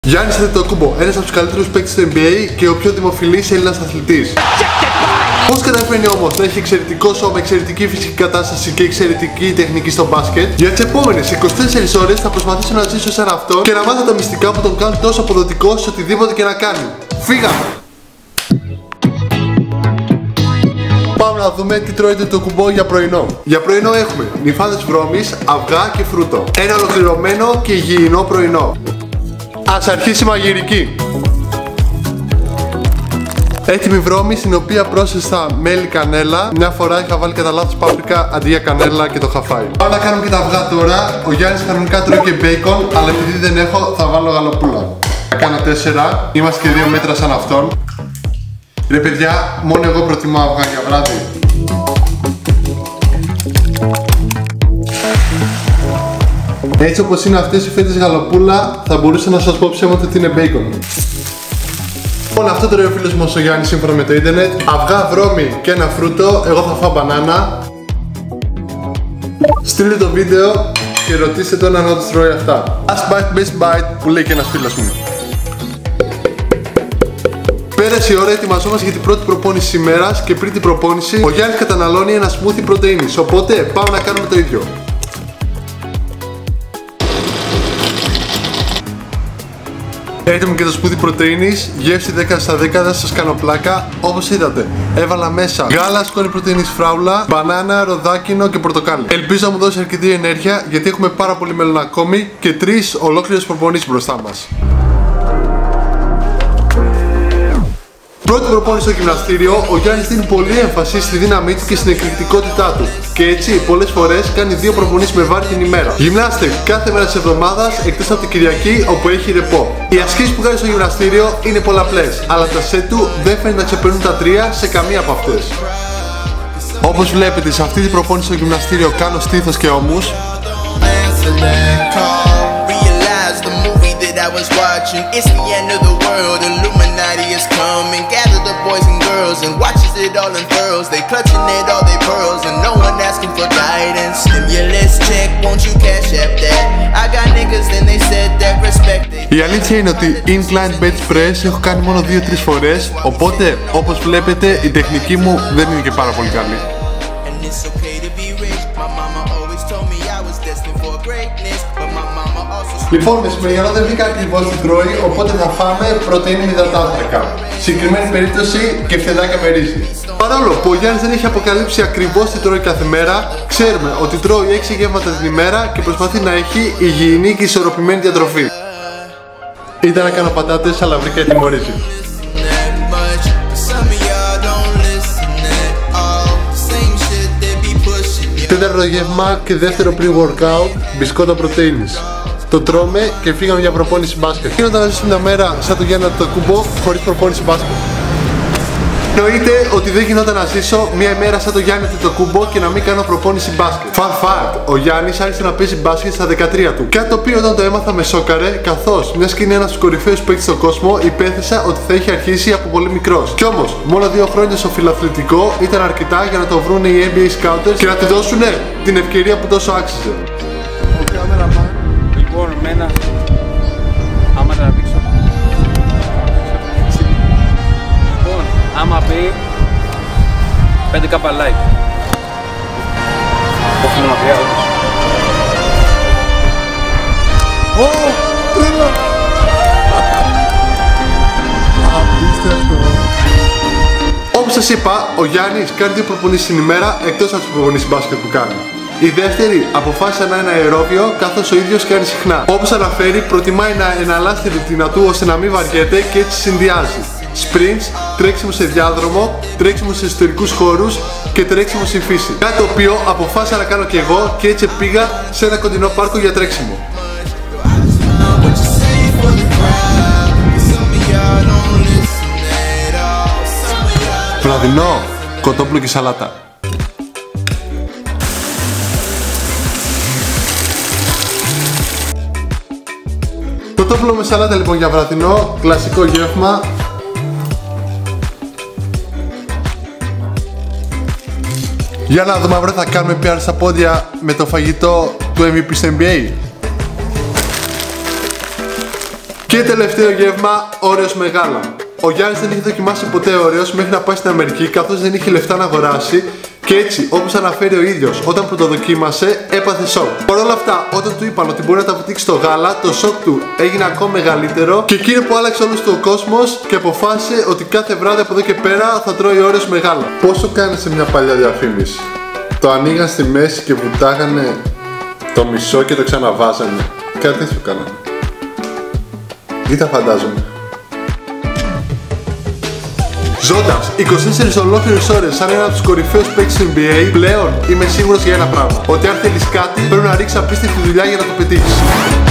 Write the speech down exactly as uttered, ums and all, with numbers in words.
Γιάννης Αντετοκούμπο, ένας από τους καλύτερους παίκτες του N B A και ο πιο δημοφιλής Έλληνας αθλητής. Πώς καταφέρνει όμως να έχει εξαιρετικό σώμα, εξαιρετική φυσική κατάσταση και εξαιρετική τεχνική στο μπάσκετ? Για τις επόμενες είκοσι τέσσερις ώρες θα προσπαθήσω να ζήσω σαν αυτό και να μάθω τα μυστικά που τον κάνουν τόσο αποδοτικό σε οτιδήποτε και να κάνει. Φύγαμε! Πάμε να δούμε τι τρώει το κουμπό για πρωινό. Για πρωινό έχουμε νυφάδες βρώμης, αυγά και φρούτο. Ένα ολοκληρωμένο και υγιεινό πρωινό. Ας αρχίσει η μαγειρική. Έτοιμη βρώμη στην οποία πρόσθεσα μέλι, κανέλα. Μια φορά είχα βάλει κατά λάθος πάπρικα αντί για κανέλα και το είχα φάει. Πάμε να κάνουμε και τα αυγά τώρα. Ο Γιάννης κανονικά τρώει και μπέικον, αλλά επειδή δεν έχω θα βάλω γαλοπούλα. Θα κάνω τέσσερα. Είμαστε και δύο μέτρα σαν αυτόν. Ρε παιδιά, μόνο εγώ προτιμώ αυγά για βράδυ. Έτσι όπως είναι αυτές οι φέτες γαλοπούλα, θα μπορούσα να σας πω ψέματα ότι είναι μπέικον. Λοιπόν, αυτό τρώει ο φίλος μου ο Γιάννης σύμφωνα με το ίντερνετ. Αυγά, βρώμη και ένα φρούτο. Εγώ θα φάω μπανάνα. Στείλτε το βίντεο και ρωτήστε τον αν όντως τρώει αυτά. Last bite, best bite που λέει και ένας φίλος μου. Πέρασε η ώρα, ετοιμαζόμαστε για την πρώτη προπόνηση της ημέρας και πριν την προπόνηση ο Γιάννης καταναλώνει ένα smoothie πρωτεΐνης. Οπότε πάμε να κάνουμε το ίδιο. Έτοιμο και το σπούδι πρωτεΐνης, γεύση δέκα στα δέκα, δεν σας κάνω πλάκα. Όπως είδατε, έβαλα μέσα γάλα, σκόνη πρωτεΐνης φράουλα, μπανάνα, ροδάκινο και πορτοκάλι. Ελπίζω να μου δώσει αρκετή ενέργεια γιατί έχουμε πάρα πολύ μέλλον ακόμη και τρεις ολόκληρες προπονήσεις μπροστά μας. Πρώτη προπόνηση στο γυμναστήριο, ο Γιάννης δίνει πολύ έμφαση στη δύναμή του και στην εκρηκτικότητά του. Και έτσι, πολλές φορές κάνει δύο προπονήσεις με βάρη την ημέρα. Γυμνάστε κάθε μέρα της εβδομάδας εκτός από την Κυριακή όπου έχει ρεπό. Οι ασκήσεις που κάνει στο γυμναστήριο είναι πολλαπλές, αλλά τα σετ του δεν φαίνεται να ξεπερνούν τα τρία σε καμία από αυτές. Όπως βλέπετε, σε αυτή την προπόνηση στο γυμναστήριο κάνω στήθος και ώμους. I was watching, it's the end of the world, Illuminati is coming, gather the boys and girls and watches it all unfurls, they clutching at all their pearls and no one asking for guidance, stimulus check, won't you cash app that, I got niggas and they said that respect they... Η αλήθεια είναι ότι incline bench press έχω κάνει μόνο δύο τρεις φορές, οπότε όπως βλέπετε η τεχνική μου δεν είναι και πάρα πολύ καλή. Λοιπόν, μεσημεριανό δεν βρήκα ακριβώς τι τρώει, οπότε θα φάμε πρωτεΐνη με υδατάνθρακα. Συγκεκριμένη περίπτωση κεφτεδάκια με ρύζι. Παρόλο που ο Γιάννης δεν έχει αποκαλύψει ακριβώς τι τρώει κάθε μέρα, ξέρουμε ότι τρώει έξι γεύματα την ημέρα και προσπαθεί να έχει υγιεινή και ισορροπημένη διατροφή. Ήταν να κάνω πατάτες, αλλά βρήκα έτοιμο ρύζι. Τέταρτο γεύμα και δεύτερο pre-workout, μπισκότα πρωτεΐνης. Το τρώμε και φύγαμε για προπόνηση μπάσκετ. Γίνονταν να ζήσουμε μια μέρα σαν το Γιάννη Αντετοκούμπο χωρίς προπόνηση μπάσκετ. Εννοείται ότι δεν γινόταν να ζήσω μια ημέρα σαν το Γιάννη Αντετοκούμπο και να μην κάνω προπόνηση μπάσκετ. Fun fact, ο Γιάννης άρχισε να παίζει μπάσκετ στα δεκατρία του. Κάτι το οποίο όταν το έμαθα με σόκαρε, καθώς μιας και είναι ένας από τους κορυφαίους παίκτες στον κόσμο, υπέθεσα ότι θα είχε αρχίσει από πολύ μικρός. Κι όμως, μόνο δύο χρόνια στο φιλαθλητικό ήταν αρκετά για να το βρούνε οι N B A scouters και να του δώσουν την ευκαιρία που τόσο άξιζε. Λοιπόν, μένα, άμα τα δείξω. Λοιπόν, άμα πει πέντε χιλιάδες like. Όχι είναι μακριά, όχι. Ω, τρέλα! Απίστευτο. Όπως σας είπα, ο Γιάννης κάνει δύο προπονήσεις την ημέρα εκτός από τις προπονήσεις μπάσκετ που κάνει. Η δεύτερη αποφάσισε να είναι αερόβιο, καθώς ο ίδιος κάνει συχνά. Όπως αναφέρει, προτιμάει να εναλλάσσει τη ρουτίνα του ώστε να μην βαριέται και έτσι συνδυάζει sprints, τρέξιμο σε διάδρομο, τρέξιμο σε εσωτερικούς χώρους και τρέξιμο στη φύση. Κάτι το οποίο αποφάσισα να κάνω και εγώ και έτσι πήγα σε ένα κοντινό πάρκο για τρέξιμο. Βραδινό, κοτόπουλο και σαλάτα. Κοτόπουλο με σαλάτα λοιπόν για βραδινό, κλασικό γεύμα. Για να δούμε αύριο θα κάνουμε πι αρ στα πόδια με το φαγητό του εμ βι πι στο N B A. Και τελευταίο γεύμα, Όreos μεγάλα. Ο Γιάννης δεν είχε δοκιμάσει ποτέ Όreos μέχρι να πάει στην Αμερική, καθώς δεν είχε λεφτά να αγοράσει. Και έτσι, όπως αναφέρει ο ίδιος, όταν πρωτοδοκίμασε, έπαθε σοκ. Παρ' όλα αυτά, όταν του είπαν ότι μπορεί να τα βουτήξει στο γάλα, το σοκ του έγινε ακόμα μεγαλύτερο. Και εκείνο που άλλαξε όλος του ο κόσμος και αποφάσισε ότι κάθε βράδυ από εδώ και πέρα θα τρώει Όreos μεγάλα. Πόσο κάνει σε μια παλιά διαφήμιση? Το ανοίγαν στη μέση και βουτάγανε το μισό και το ξαναβάζανε. Κάτι τέτοιο κάνανε. Ή τα φαντάζομαι. Ζώντας είκοσι τέσσερις ολόκληρες ώρες σαν ένα από τους κορυφαίους παίκτες του N B A, πλέον είμαι σίγουρος για ένα πράγμα. Ότι αν θέλεις κάτι, πρέπει να ρίξεις απίστευτη δουλειά για να το πετύχεις.